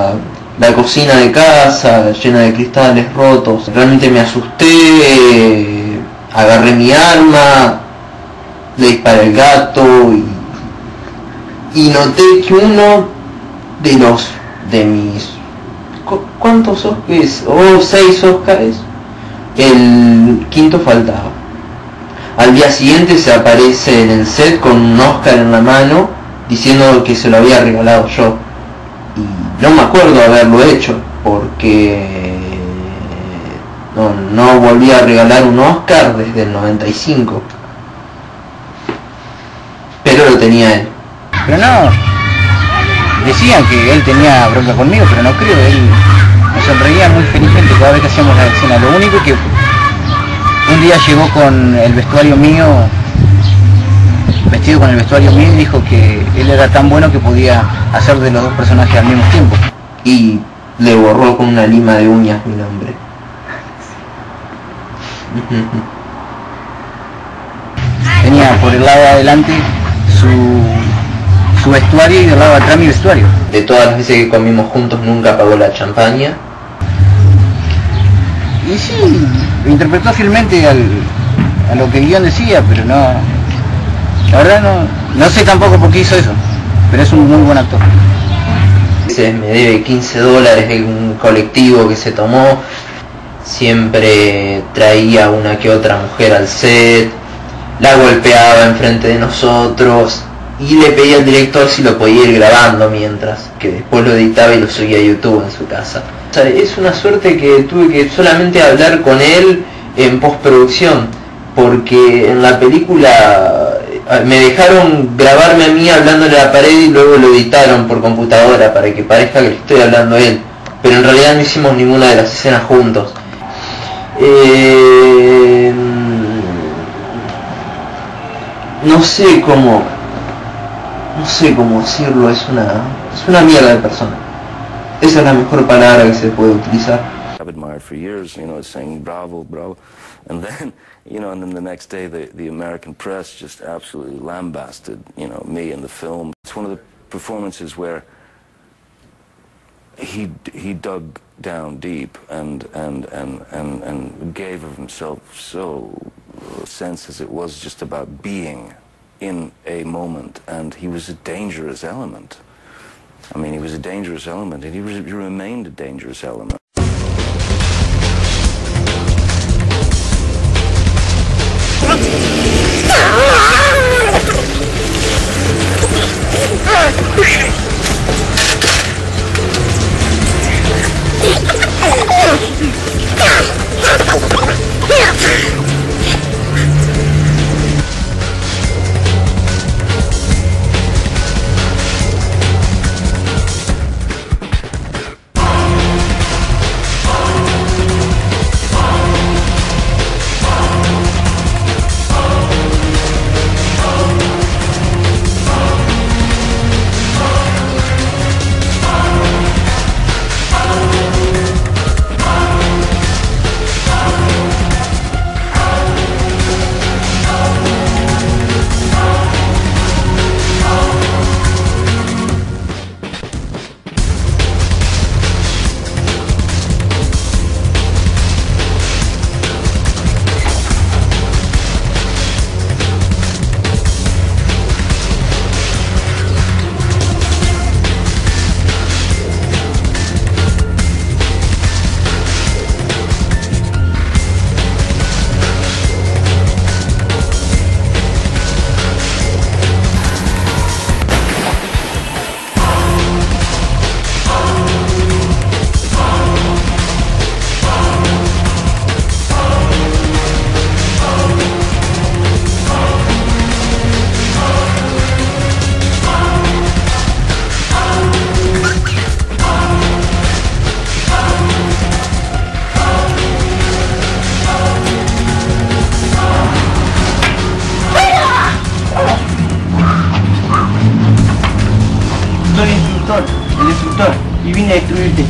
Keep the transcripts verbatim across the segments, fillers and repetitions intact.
la, la cocina de casa llena de cristales rotos. Realmente me asusté, agarré mi arma, le disparé al gato y, y noté que uno de los de mis ¿cuántos Oscars? Oh, seis Oscars, el quinto faltaba. Al día siguiente se aparece en el set con un Oscar en la mano diciendo que se lo había regalado yo, y no me acuerdo haberlo hecho porque no, no volví a regalar un Oscar desde el noventa y cinco, pero lo tenía él. Pero no, decían que él tenía bronca conmigo, pero no creo. Él me sonreía muy felizmente cada vez que hacíamos la escena. Lo único que un día llegó con el vestuario mío, vestido con el vestuario mío, y dijo que él era tan bueno que podía hacer de los dos personajes al mismo tiempo. Y le borró con una lima de uñas mi nombre. Tenía por el lado de adelante su, su vestuario y del lado de atrás mi vestuario. De todas las veces que comimos juntos nunca pagó la champaña. Y sí, lo interpretó fielmente al, a lo que el guión decía, pero no... La verdad no, no sé tampoco por qué hizo eso, pero es un muy buen actor. Me debe quince dólares de un colectivo que se tomó. Siempre traía una que otra mujer al set, la golpeaba enfrente de nosotros y le pedía al director si lo podía ir grabando mientras, que después lo editaba y lo subía a YouTube en su casa. O sea, es una suerte que tuve que solamente hablar con él en postproducción, porque en la película me dejaron grabarme a mí hablándole a la pared y luego lo editaron por computadora para que parezca que le estoy hablando a él, pero en realidad no hicimos ninguna de las escenas juntos. Eh, no sé cómo no sé cómo decirlo, es una es una mierda de persona. Esa es la mejor palabra que se puede utilizar. I've admired for years, you know, saying bravo, bravo, and then, you know, and then the next day the the American press just absolutely lambasted, you know, me and the film. It's one of the performances where he he dug down deep and and and and and gave of himself so sense as it was just about being in a moment, and he was a dangerous element. I mean, he was a dangerous element, and he, was, he remained a dangerous element. Soy el instructor, el instructor, y vine a destruirte.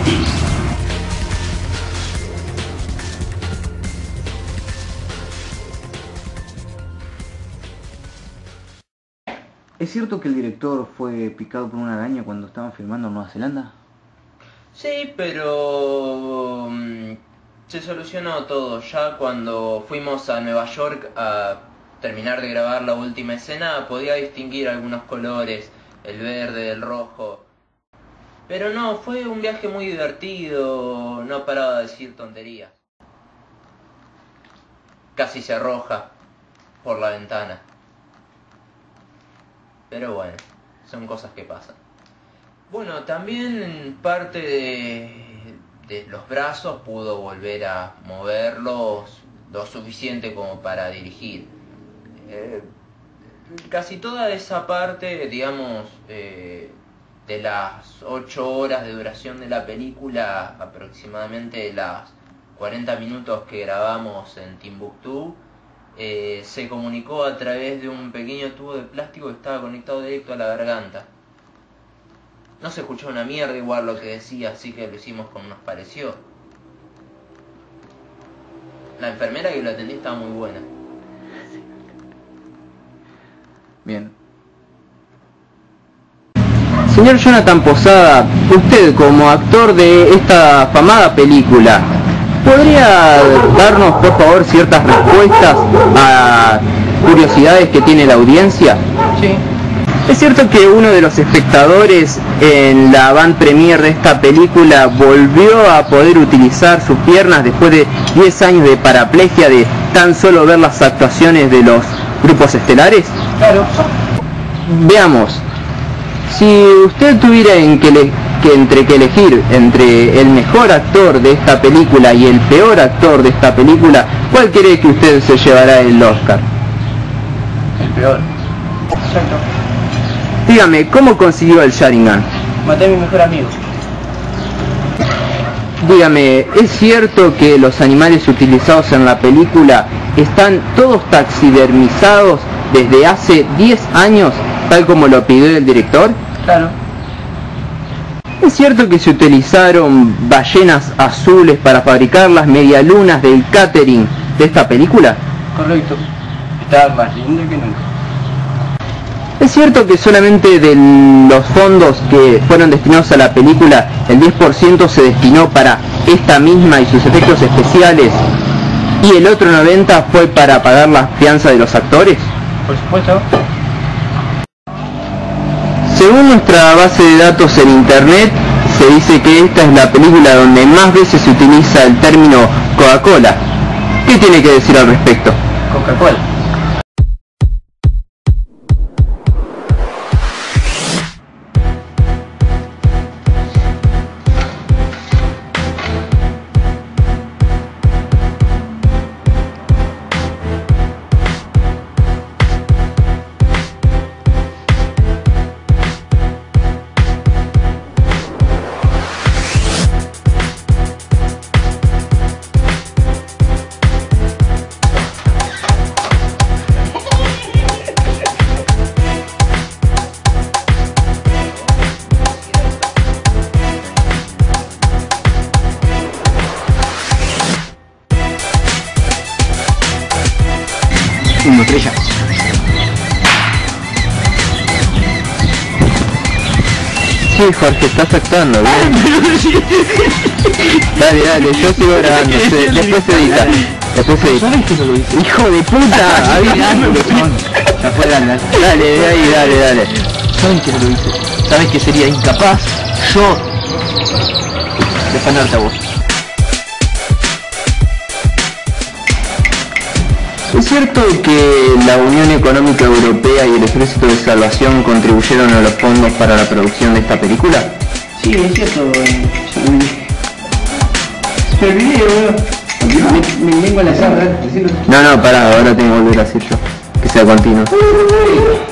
¿Es cierto que el director fue picado por una araña cuando estaban filmando en Nueva Zelanda? Sí, pero um, se solucionó todo. Ya cuando fuimos a Nueva York a terminar de grabar la última escena, podía distinguir algunos colores, el verde, el rojo. Pero no, fue un viaje muy divertido, no paraba de decir tonterías. Casi se arroja por la ventana. Pero bueno, son cosas que pasan. Bueno, también parte de, de los brazos pudo volver a moverlos lo suficiente como para dirigir. Eh, casi toda esa parte, digamos, eh, de las ocho horas de duración de la película, aproximadamente las cuarenta minutos que grabamos en Timbuktu, Eh, se comunicó a través de un pequeño tubo de plástico que estaba conectado directo a la garganta. No se escuchó una mierda igual lo que decía, así que lo hicimos como nos pareció. La enfermera que lo atendía estaba muy buena. Bien. Señor Jonathan Posada, usted como actor de esta afamada película, ¿podría darnos por favor ciertas respuestas a curiosidades que tiene la audiencia? Sí. ¿Es cierto que uno de los espectadores en la van premiere de esta película volvió a poder utilizar sus piernas después de diez años de paraplegia de tan solo ver las actuaciones de los grupos estelares? Claro. Veamos, si usted tuviera en que, le, que entre que elegir entre el mejor actor de esta película y el peor actor de esta película, ¿cuál cree que usted se llevará el Oscar? El peor. Exacto. Dígame, ¿cómo consiguió el Sharingan? Maté a mi mejor amigo. Dígame, ¿es cierto que los animales utilizados en la película están todos taxidermizados desde hace diez años, tal como lo pidió el director? Claro. ¿Es cierto que se utilizaron ballenas azules para fabricar las medialunas del catering de esta película? Correcto. Estaba más lindo que nunca. ¿Es cierto que solamente de los fondos que fueron destinados a la película, el diez por ciento se destinó para esta misma y sus efectos especiales, y el otro noventa por ciento fue para pagar la fianza de los actores? Por supuesto. Según nuestra base de datos en internet, se dice que esta es la película donde más veces se utiliza el término Coca-Cola. ¿Qué tiene que decir al respecto? Coca-Cola. Una estrella. Sí, Jorge, estás actuando, bien. Dale, dale, yo sigo grabando, se, después se edita. Después se edita. ¿Sabes que no lo hice? ¡Hijo de puta! Avisando. Ya fue, dale, dale. Dale, de ahí, dale, dale. ¿Saben que no lo hice? ¿Sabes que sería incapaz yo defenderte a vos? ¿Es cierto que la Unión Económica Europea y el Ejército de Salvación contribuyeron a los fondos para la producción de esta película? Sí, es cierto. Eh, Pero el video, me, me vengo a la sala, decirlo. No, no, pará, ahora tengo que volver a decir yo. Que sea continuo.